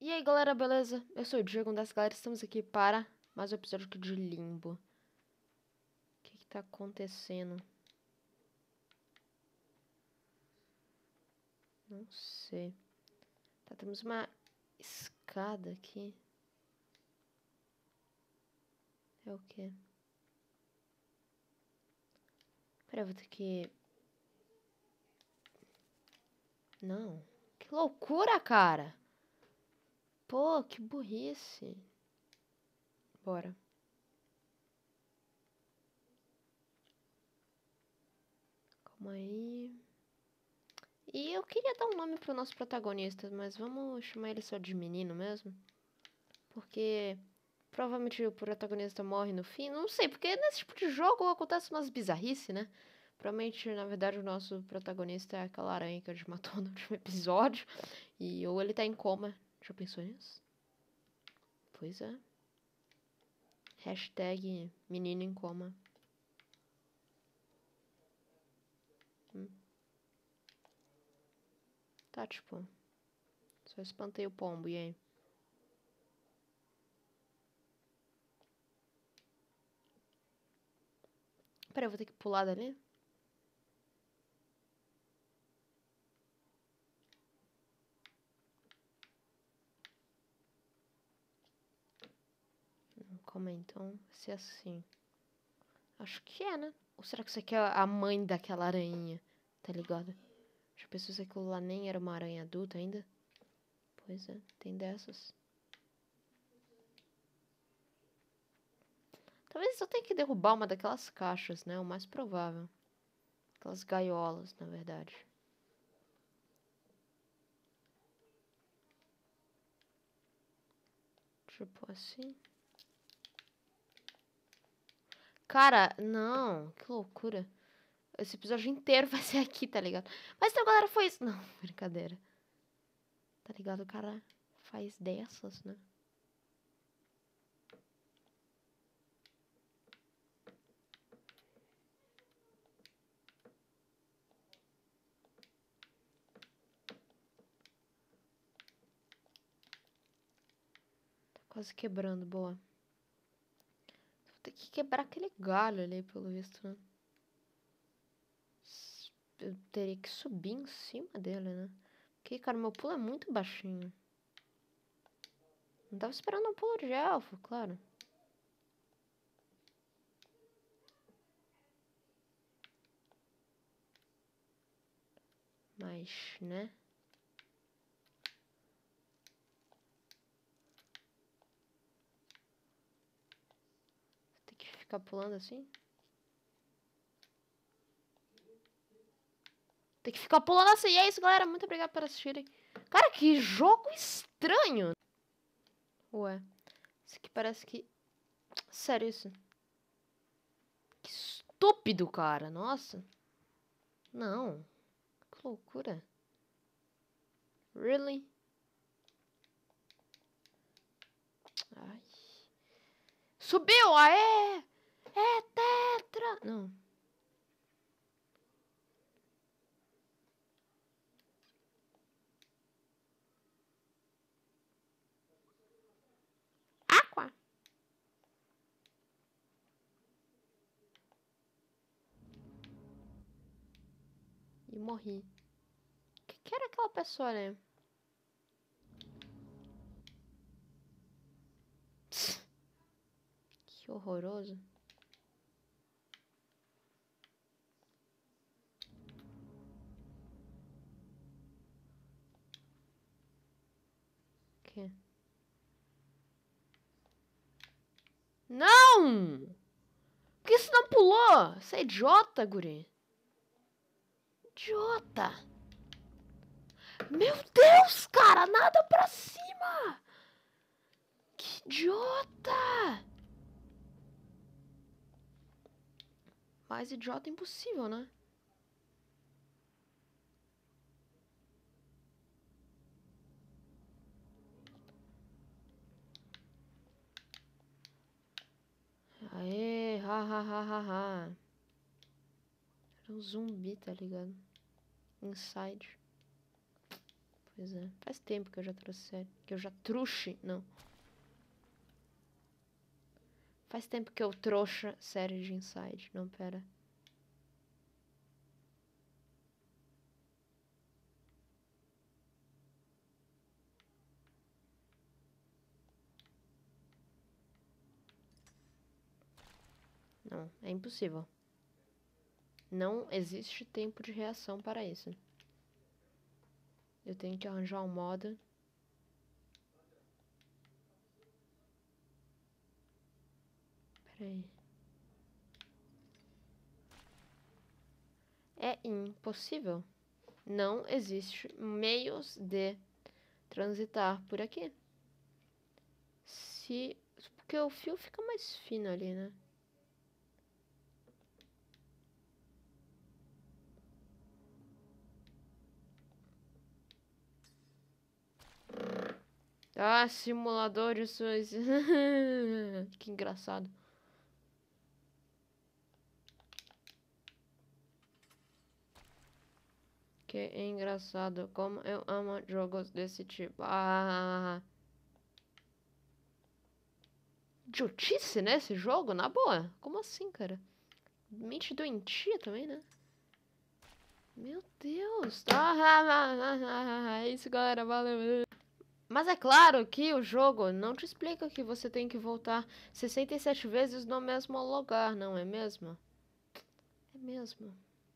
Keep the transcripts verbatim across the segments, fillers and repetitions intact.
E aí galera, beleza? Eu sou o Diego das galera, estamos aqui para mais um episódio aqui de Limbo. O que que tá acontecendo? Não sei. Tá, temos uma escada aqui. É o quê? Pera, eu vou ter que... Não. Que loucura, cara! Pô, que burrice. Bora. Calma aí. E eu queria dar um nome pro nosso protagonista, mas vamos chamar ele só de menino mesmo? Porque provavelmente o protagonista morre no fim. Não sei, porque nesse tipo de jogo acontece umas bizarrices, né? Provavelmente, na verdade, o nosso protagonista é aquela aranha que a gente matou no último episódio. E ou ele tá em coma. Já pensou nisso? Pois é. Hashtag menino em coma. Hum. Tá, tipo... Só espantei o pombo, e aí? Peraí, eu vou ter que pular dali? Calma aí, então, vai ser assim. Acho que é, né? Ou será que isso aqui é a mãe daquela aranha? Tá ligado? Já pensou se aquilo lá nem era uma aranha adulta ainda? Pois é, tem dessas. Talvez eu tenha que derrubar uma daquelas caixas, né? O mais provável. Aquelas gaiolas, na verdade. Tipo assim. Cara, não. Que loucura. Esse episódio inteiro vai ser aqui, tá ligado? Mas então a galera foi isso. Não, brincadeira. Tá ligado? O cara faz dessas, né? Tá quase quebrando, boa. Vou ter que quebrar aquele galho ali, pelo visto, né? Eu teria que subir em cima dele, né? Porque, cara, meu pulo é muito baixinho. Não tava esperando um pulo de elfo, claro. Mas, né? Tem que ficar pulando assim? Tem que ficar pulando assim. E é isso, galera. Muito obrigado por assistirem. Cara, que jogo estranho. Ué. Isso aqui parece que... Sério, isso. Que estúpido, cara. Nossa. Não. Que loucura. Really? Ai. Subiu! Aê! É tetra! Não. Aqua! E morri. O que, que era aquela pessoa, né? Que horroroso. Que? Não! Por que você não pulou? Você é idiota, guri. Idiota. Meu Deus, cara, nada pra cima. Que idiota. Mais idiota impossível, né? Aê, ha, ha, ha, ha, ha. Era um zumbi, tá ligado? Inside. Pois é. Faz tempo que eu já trouxe série. Que eu já trouxe. Não. Faz tempo que eu trouxe série de Inside. Não, pera. Não, é impossível. Não existe tempo de reação para isso. Eu tenho que arranjar um modo. Peraí. É impossível. Não existe meios de transitar por aqui. Se... Porque o fio fica mais fino ali, né? Ah, simulador de suas... Que engraçado. Que engraçado. Como eu amo jogos desse tipo. Ah... Idiotice, né? Esse jogo? Na boa. Como assim, cara? Mente doentia também, né? Meu Deus. Ah, é isso, galera. Valeu. Mas é claro que o jogo não te explica que você tem que voltar sessenta e sete vezes no mesmo lugar, não é mesmo? É mesmo.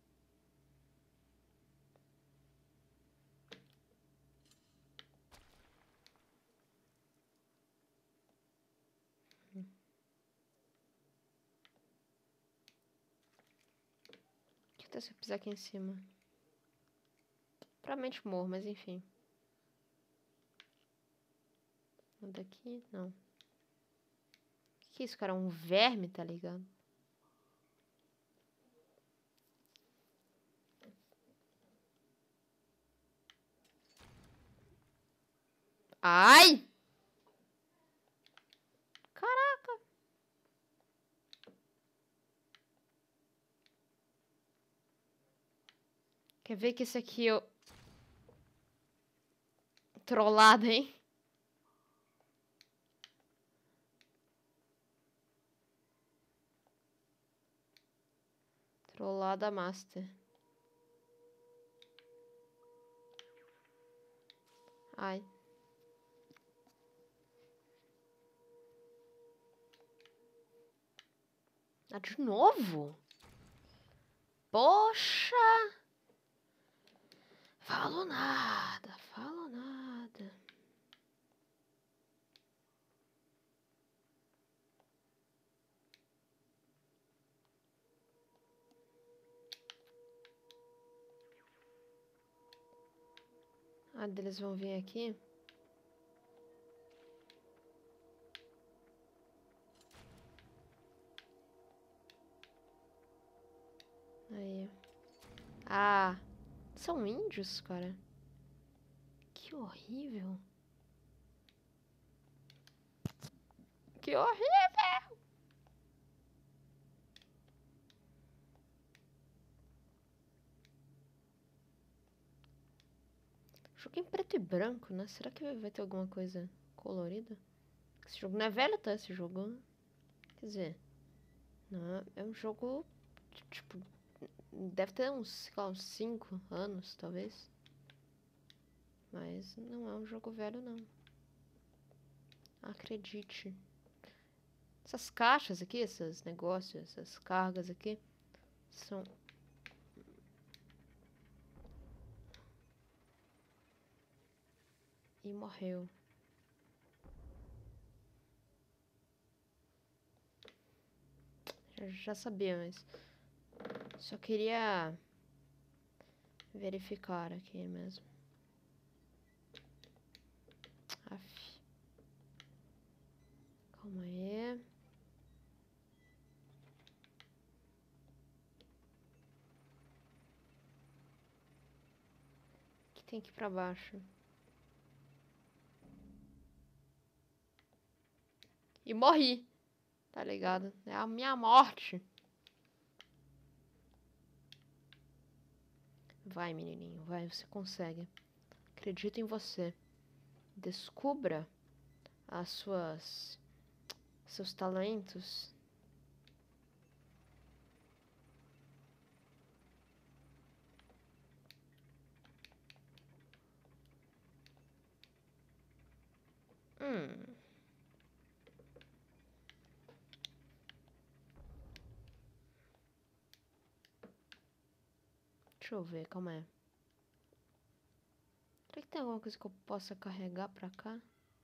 O que tá se eu pisar aqui em cima? Provavelmente morro, mas enfim. Daqui, não. O que é isso, cara? Um verme, tá ligado? Ai! Caraca! Quer ver que esse aqui eu... Trollada, hein? Trollada master. Ai. Ah, de novo? Poxa! Falo nada, falo nada. Ah, eles vão vir aqui. Aí. Ah, são índios, cara. Que horrível. Que horrível! Jogo em preto e branco, né? Será que vai ter alguma coisa colorida? Esse jogo não é velho, tá? Esse jogo. Quer dizer. Não, é um jogo. Tipo. Deve ter uns, sei lá, uns cinco anos, talvez. Mas não é um jogo velho, não. Acredite. Essas caixas aqui, esses negócios, essas cargas aqui, são... E morreu. Já, já sabia, mas... Só queria... verificar aqui mesmo. Aff. Calma aí. O que tem aqui pra baixo? E morri. Tá ligado? É a minha morte. Vai, menininho. Vai, você consegue. Acredito em você. Descubra as suas... seus talentos. Hum. Deixa eu ver, calma aí. Será que tem alguma coisa que eu possa carregar pra cá?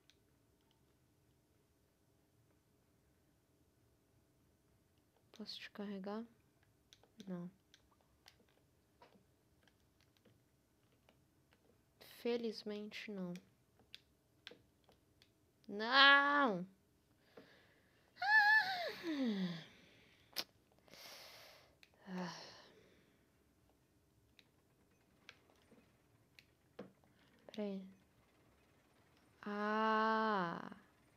Posso te carregar? Não. Felizmente não. Não! Ah. Peraí. Ah!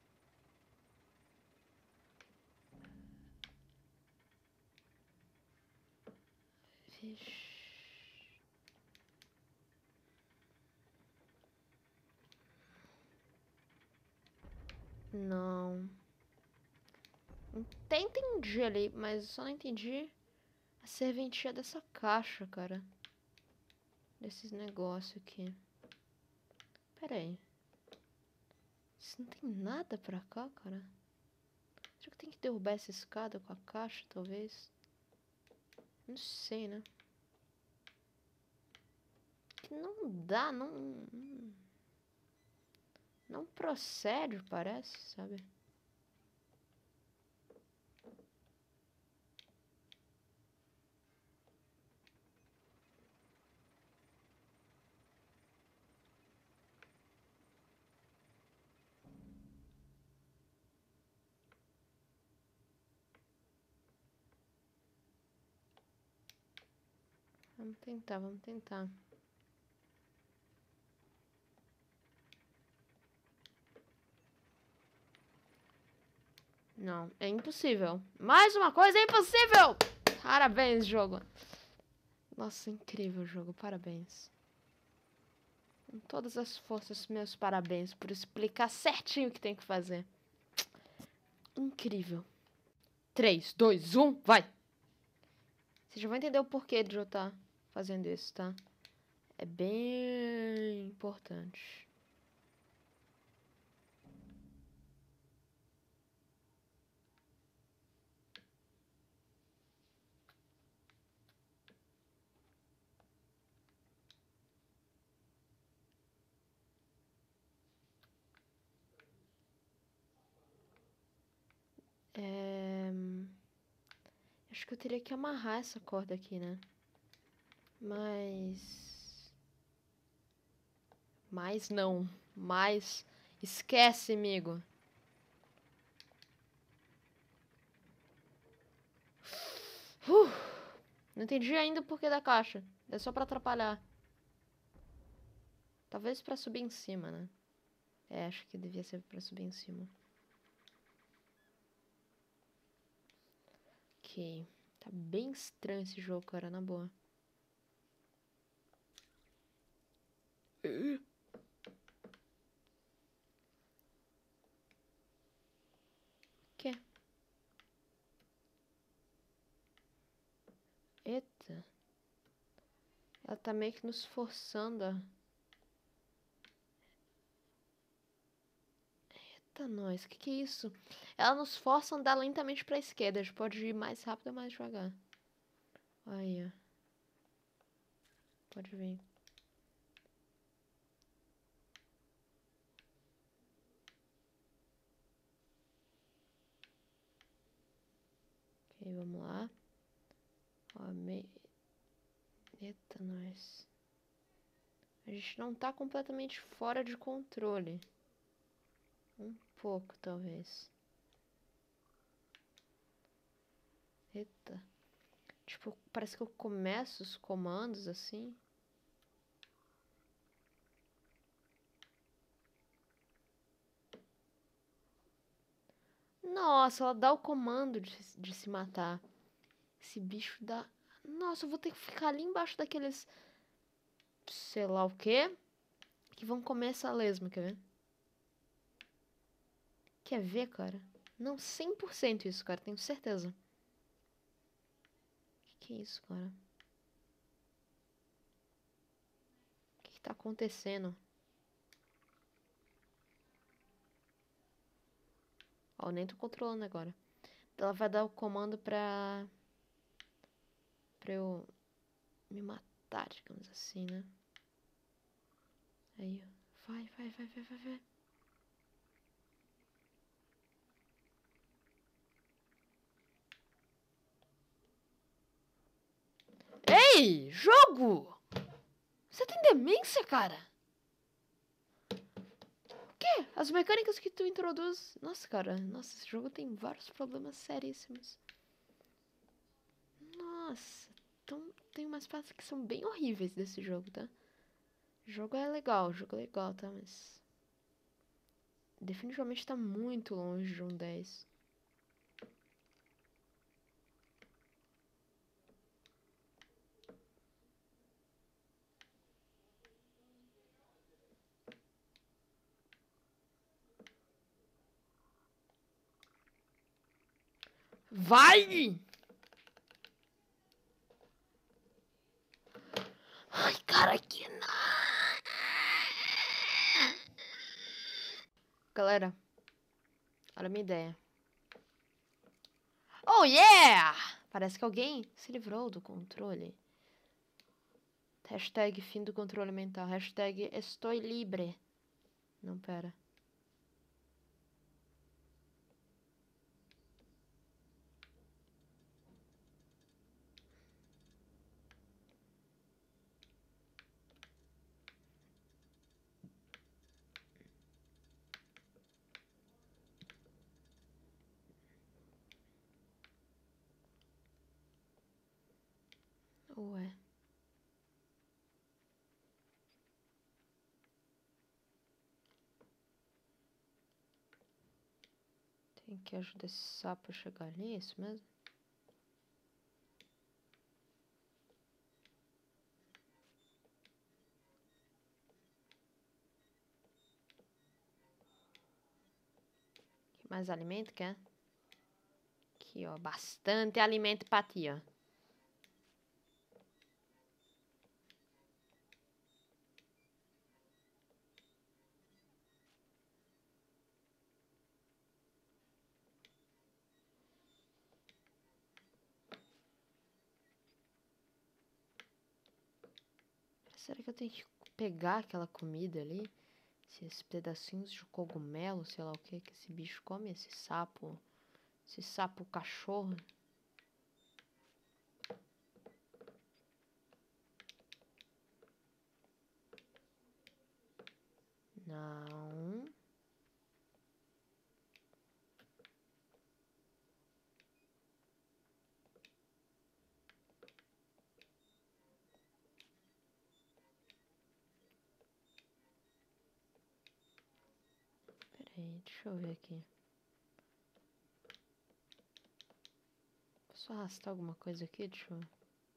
Vixe. Não. Até entendi ali, mas só não entendi a serventia dessa caixa, cara. Desses negócios aqui. Pera aí. Isso não tem nada pra cá, cara? Será que tem que derrubar essa escada com a caixa, talvez? Não sei, né? Que não dá, não... Não procede, parece, sabe? Vamos tentar, vamos tentar. Não, é impossível. Mais uma coisa é impossível! Parabéns, jogo. Nossa, incrível jogo, parabéns. Com todas as forças, meus parabéns por explicar certinho o que tem que fazer. Incrível. três, dois, um, vai! Você já vai entender o porquê de eu estar fazendo isso, tá? É bem importante. É... Acho que eu teria que amarrar essa corda aqui, né? Mas... Mas não. Mas... Esquece, amigo. Uh, não entendi ainda o porquê da caixa. É só pra atrapalhar. Talvez pra subir em cima, né? É, acho que devia ser pra subir em cima. Ok. Tá bem estranho esse jogo, cara, na boa. Que? Eita. Ela tá meio que nos forçando a... Eita, nós. Que que é isso? Ela nos força a andar lentamente pra esquerda. A gente pode ir mais rápido ou mais devagar. Aí, ó. Pode vir. Ok, vamos lá. Ó, me... Eita, nós. A gente não tá completamente fora de controle. Um pouco, talvez. Eita. Tipo, parece que eu começo os comandos assim. Nossa, ela dá o comando de, de se matar. Esse bicho dá... Nossa, eu vou ter que ficar ali embaixo daqueles... Sei lá o quê. Que vão comer essa lesma, quer ver? Quer ver, cara? Não, cem por cento isso, cara. Tenho certeza. Que que é isso, cara? O que que tá acontecendo? Ó, nem tô controlando agora. Ela vai dar o comando pra... Pra eu me matar, digamos assim, né? Aí, ó. Vai, vai, vai, vai, vai, vai. Ei, jogo! Você tem demência, cara? O quê? As mecânicas que tu introduz... Nossa, cara. Nossa, esse jogo tem vários problemas seríssimos. Nossa. Então, tem umas partes que são bem horríveis desse jogo, tá? O jogo é legal, o jogo é legal, tá? Mas... definitivamente tá muito longe de um dez. Vai! Ai, cara, que... Galera, olha a minha ideia. Oh, yeah! Parece que alguém se livrou do controle. Hashtag fim do controle mental. Hashtag estou livre. Não, pera. Ué. Tem que ajudar esse sapo a chegar ali, é isso mesmo? Que mais alimento quer? Aqui, ó. Bastante alimento pra ti, ó. Será que eu tenho que pegar aquela comida ali? Esses pedacinhos de cogumelo, sei lá o que que esse bicho come, esse sapo. Esse sapo cachorro. Não. Pera aí, deixa eu ver aqui. Posso arrastar alguma coisa aqui? Deixa eu...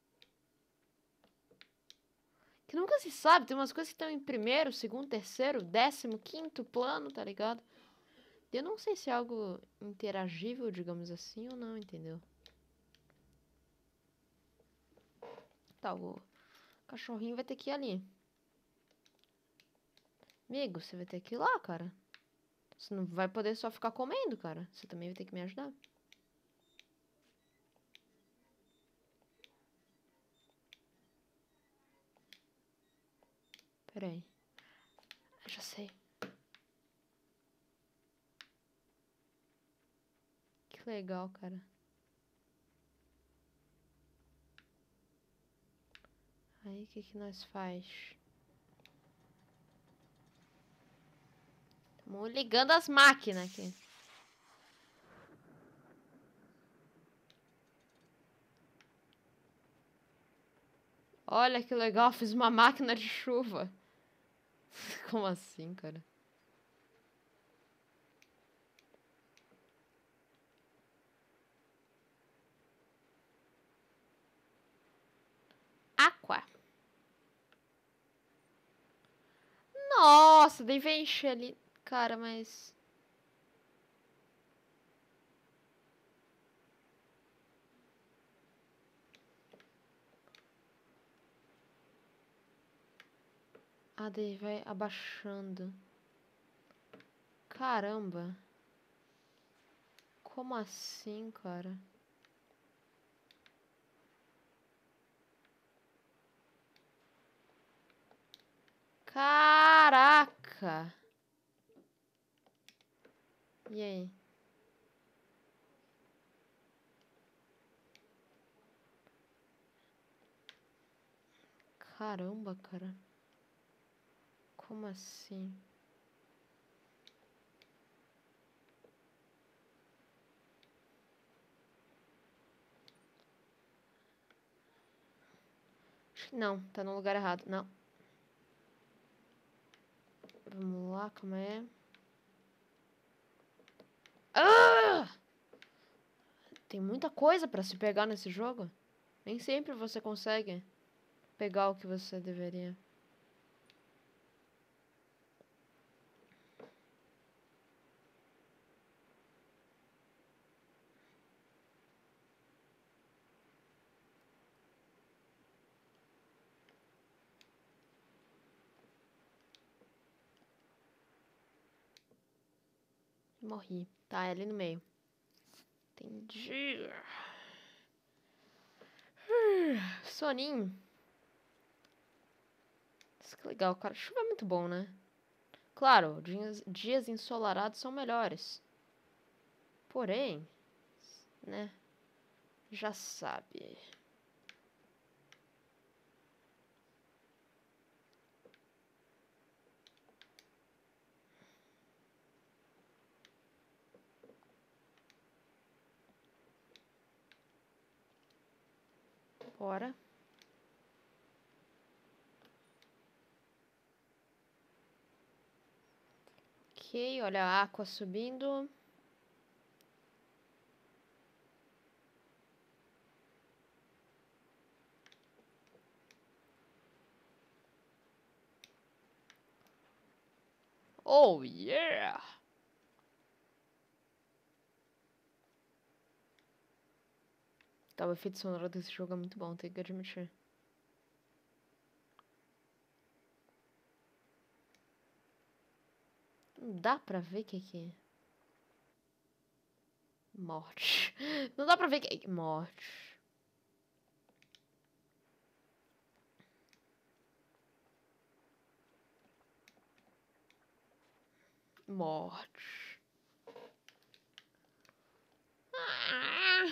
Que nunca se sabe, tem umas coisas que estão em primeiro, segundo, terceiro, décimo, quinto plano, tá ligado? Eu não sei se é algo interagível, digamos assim, ou não, entendeu? Tá, o cachorrinho vai ter que ir ali. Amigo, você vai ter que ir lá, cara. Você não vai poder só ficar comendo, cara. Você também vai ter que me ajudar. Pera aí. Eu já sei. Que legal, cara. Aí, o que que nós faz? Estamos ligando as máquinas aqui. Olha que legal, fiz uma máquina de chuva. Como assim, cara? Aqua. bosta, daí vem encher ali. Cara, mas... Ah, daí vai abaixando. Caramba. Como assim, cara? Caraca! E aí? Caramba, cara. Como assim? Não, tá no lugar errado. Não. Vamos lá, calma aí. Ah! Tem muita coisa pra se pegar nesse jogo. Nem sempre você consegue pegar o que você deveria. Morri. Tá, é ali no meio. Entendi. Soninho. Isso que legal, cara. Chuva é muito bom, né? Claro, dias, dias ensolarados são melhores. Porém, né? Já sabe. Bora. Ok, olha a Aqua subindo. Oh, yeah! Tá, o efeito sonoro desse jogo é muito bom, tenho que admitir. Não dá pra ver o que que é. Morte. Não dá pra ver que é. Morte. Morte. Ah!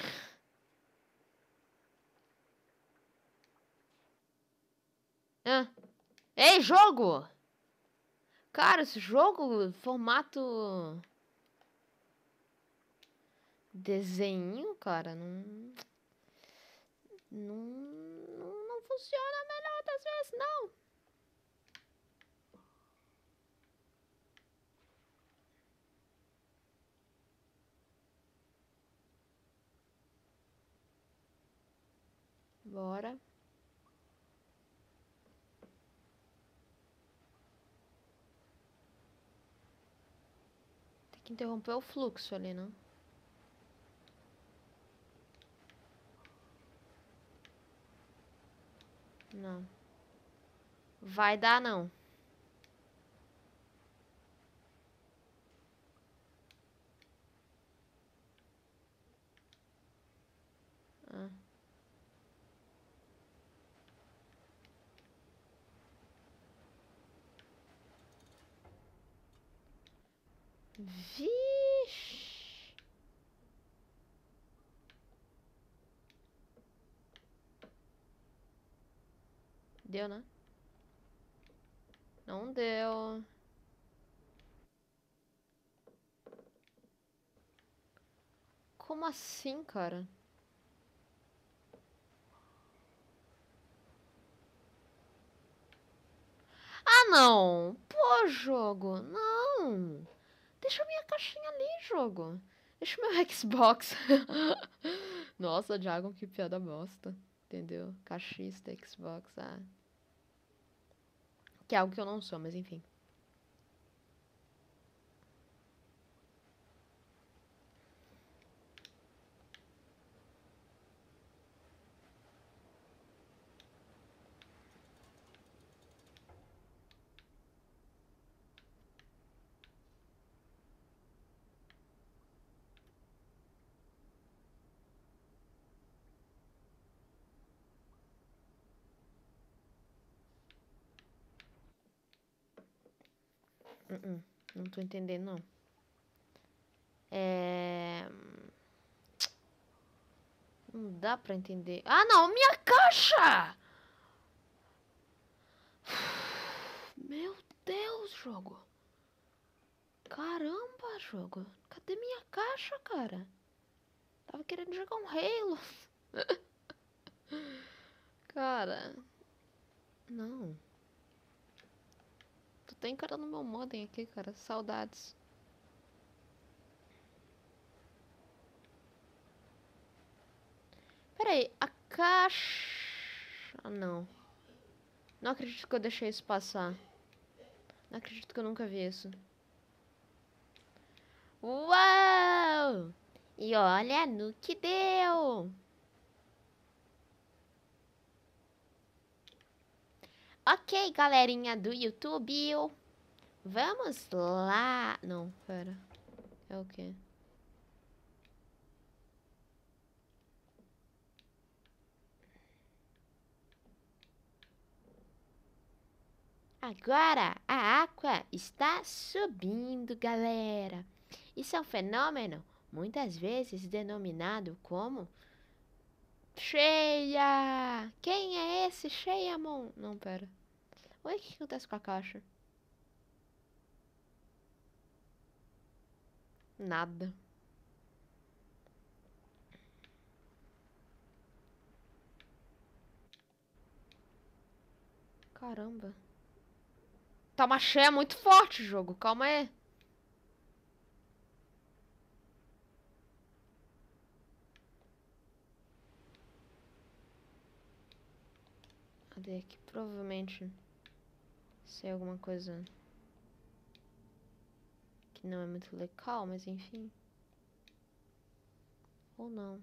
Ah. Ei, jogo! Cara, esse jogo, formato... Desenho, cara, não... Não, não, não funciona melhor das vezes, não. Bora. Tem que interromper o fluxo ali, não? Não. Vai dar, não. Ah. Vixe. Deu, né? Não deu. Como assim, cara? Ah, não! Pô, jogo! Não! Deixa minha caixinha ali, jogo. Deixa meu Xbox. Nossa, Dragon, que piada bosta. Entendeu? Caixista, Xbox, ah. Que é algo que eu não sou, mas enfim. Uh-uh. Não tô entendendo, não. É... Não dá pra entender. Ah, não! Minha caixa! Meu Deus, jogo. Caramba, jogo. Cadê minha caixa, cara? Tava querendo jogar um Halo. Cara. Não. Tô até encarando meu modem aqui, cara. Saudades. Pera aí, a caixa... Ah, não. Não acredito que eu deixei isso passar. Não acredito que eu nunca vi isso. Uau! E olha no que deu! Ok, galerinha do YouTube. Vamos lá. Não, pera. É o quê? Agora a água está subindo, galera. Isso é um fenômeno muitas vezes denominado como cheia. Quem é esse Cheiamon? Não, pera. Oi, o que acontece com a caixa? Nada. Caramba. Tá uma cheia muito forte o jogo. Calma aí. Cadê aqui? Provavelmente sei alguma coisa que não é muito legal, mas enfim. Ou não.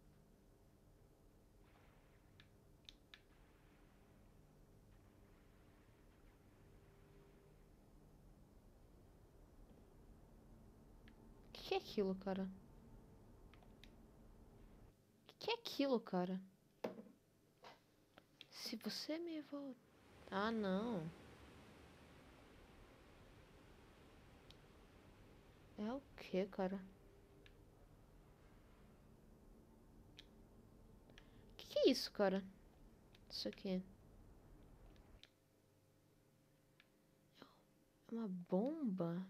O que, que é aquilo, cara? O que, que é aquilo, cara? Se você me voltar... Ah, não. É o que, cara? O que, que é isso, cara? Isso aqui. É uma bomba?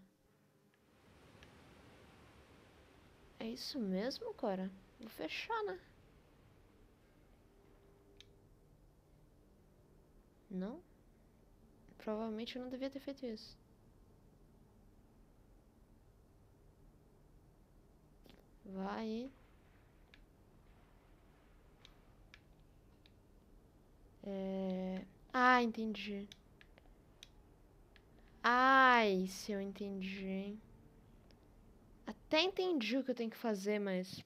É isso mesmo, cara? Vou fechar, né? Não? Provavelmente eu não devia ter feito isso. Vai. É... Ah, entendi. Ai, se eu entendi. Até entendi o que eu tenho que fazer, mas...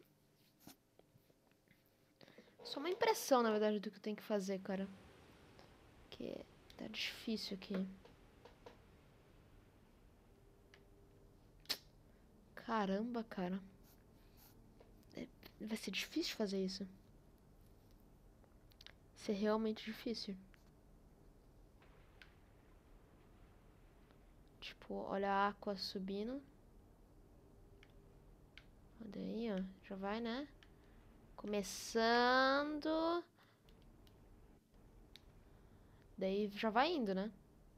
Só uma impressão, na verdade, do que eu tenho que fazer, cara. Que tá difícil aqui. Caramba, cara. É... Vai ser difícil fazer isso. Vai ser realmente difícil. Tipo, olha a água subindo. Olha aí, ó. Já vai, né? Começando. Daí já vai indo, né?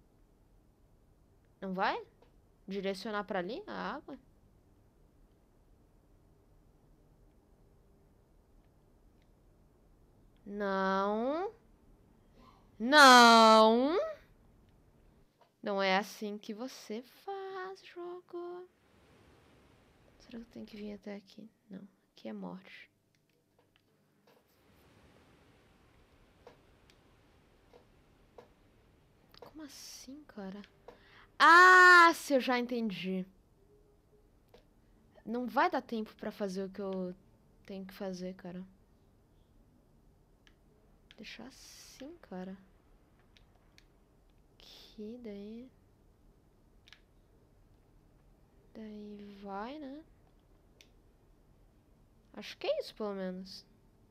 Não vai? Direcionar pra ali a água? Não. Não. Não é assim que você faz, jogo. Será que eu tenho que vir até aqui? Não. Aqui é morte. Como assim, cara? Ah, se eu já entendi. Não vai dar tempo pra fazer o que eu tenho que fazer, cara. Deixar assim, cara. Aqui, daí... Daí vai, né? Acho que é isso, pelo menos.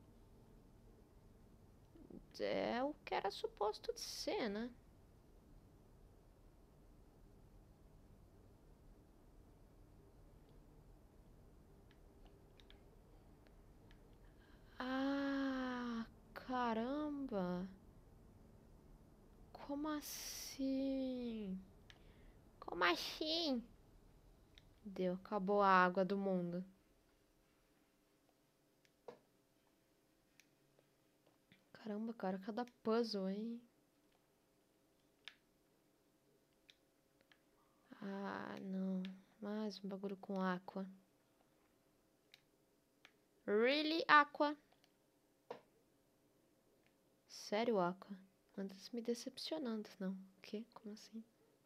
É o que era suposto de ser, né? Caramba! Como assim? Como assim? Deu, acabou a água do mundo. Caramba, cara, cada puzzle, hein? Ah, não. Mais um bagulho com Aqua. Really, Aqua? Sério, Aqua? Anda me decepcionando, não. O quê? Como assim?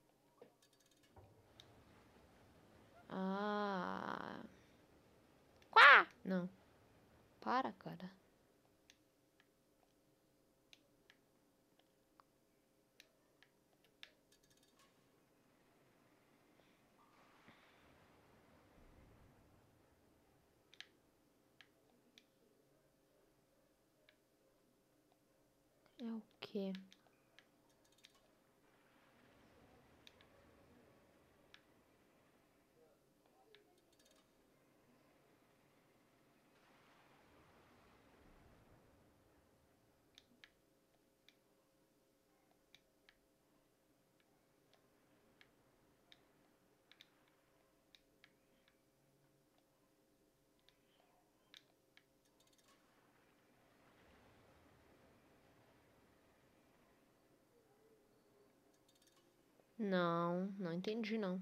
Ah. Quá! Não. Para, cara. É o quê? Não, não entendi, não.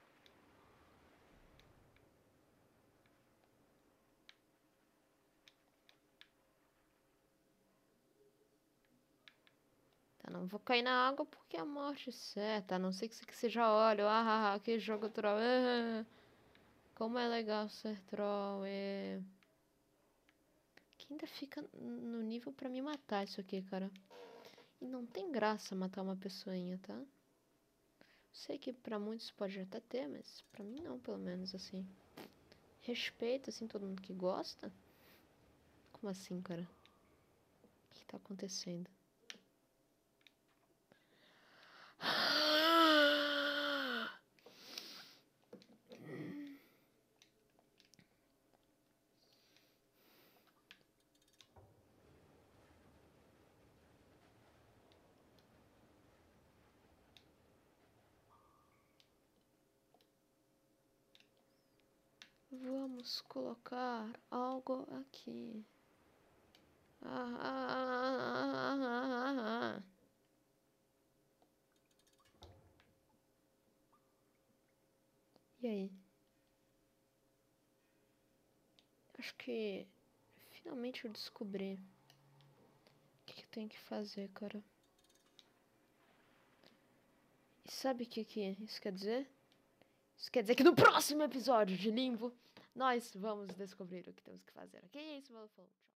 Tá, não vou cair na água porque é a morte certa. A não ser que isso aqui seja óleo. Ah, ah, ah, que jogo troll. Ah, como é legal ser troll. É... Que ainda fica no nível pra me matar isso aqui, cara. E não tem graça matar uma pessoinha, tá? Sei que pra muitos pode até ter, mas pra mim não, pelo menos, assim. Respeito, assim, todo mundo que gosta. Como assim, cara? O que tá acontecendo? Vamos colocar algo aqui. Ah, ah, ah, ah, ah, ah. E aí? Acho que finalmente eu descobri o que, que eu tenho que fazer, cara. E sabe o que, que isso quer dizer? Isso quer dizer que no próximo episódio de Limbo, nós vamos descobrir o que temos que fazer. Ok? É isso, falou. Tchau.